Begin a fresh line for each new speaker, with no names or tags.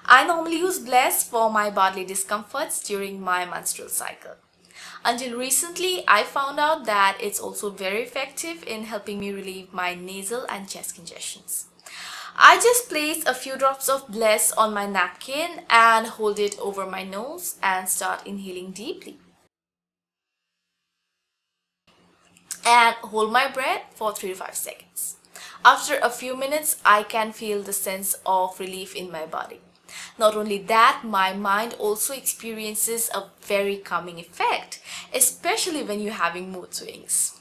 I normally use BLES for my bodily discomforts during my menstrual cycle. Until recently, I found out that it's also very effective in helping me relieve my nasal and chest congestions. I just place a few drops of BLES on my napkin and hold it over my nose and start inhaling deeply. And hold my breath for 3 to 5 seconds. After a few minutes, I can feel the sense of relief in my body. Not only that, my mind also experiences a very calming effect, especially when you're having mood swings.